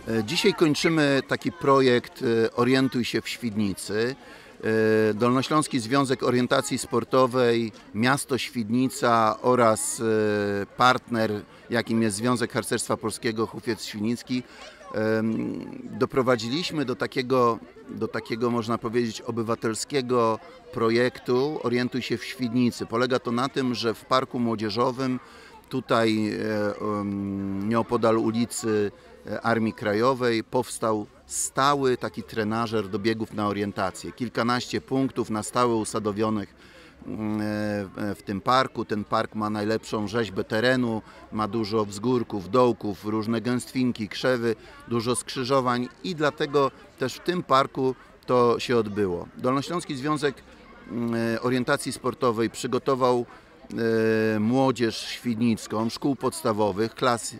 Dzisiaj kończymy taki projekt Orientuj się w Świdnicy. Dolnośląski Związek Orientacji Sportowej, miasto Świdnica oraz partner, jakim jest Związek Harcerstwa Polskiego Hufiec Świdnicki, doprowadziliśmy do takiego, można powiedzieć, obywatelskiego projektu Orientuj się w Świdnicy. Polega to na tym, że w Parku Młodzieżowym, tutaj nieopodal ulicy Armii Krajowej, powstał stały taki trenażer do biegów na orientację. Kilkanaście punktów na stałe usadowionych w tym parku. Ten park ma najlepszą rzeźbę terenu, ma dużo wzgórków, dołków, różne gęstwinki, krzewy, dużo skrzyżowań i dlatego też w tym parku to się odbyło. Dolnośląski Związek Orientacji Sportowej przygotował młodzież świdnicką, szkół podstawowych, klas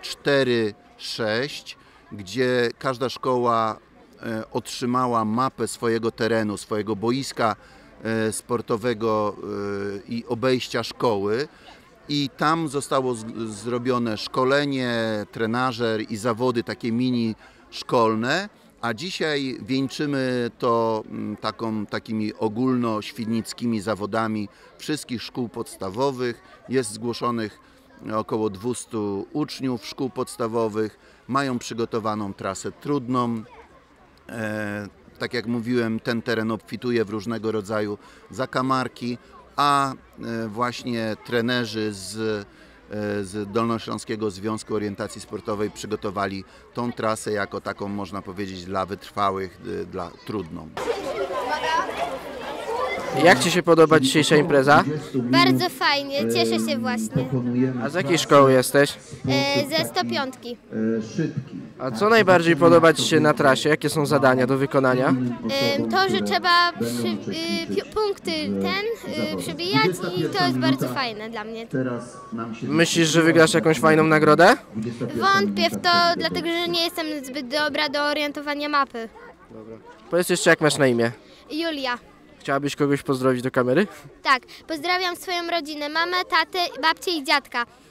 4-6, gdzie każda szkoła otrzymała mapę swojego terenu, swojego boiska sportowego i obejścia szkoły. I tam zostało zrobione szkolenie, trenażer i zawody takie mini szkolne, a dzisiaj wieńczymy to takimi ogólnoświdnickimi zawodami wszystkich szkół podstawowych. Jest zgłoszonych około 200 uczniów szkół podstawowych, mają przygotowaną trasę trudną. Tak jak mówiłem, ten teren obfituje w różnego rodzaju zakamarki, a właśnie trenerzy z Dolnośląskiego Związku Orientacji Sportowej przygotowali tą trasę jako taką, można powiedzieć, dla wytrwałych, dla trudną. Jak Ci się podoba dzisiejsza impreza? Bardzo fajnie, cieszę się właśnie. A z jakiej szkoły jesteś? Ze 105. A co najbardziej podoba Ci się na trasie? Jakie są zadania do wykonania? To, że trzeba punkty przybijać i to jest bardzo fajne dla mnie. Myślisz, że wygrasz jakąś fajną nagrodę? Wątpię w to, dlatego że nie jestem zbyt dobra do orientowania mapy. Powiedz jeszcze, jak masz na imię? Julia. Chciałabyś kogoś pozdrowić do kamery? Tak, pozdrawiam swoją rodzinę, mamę, tatę, babcię i dziadka.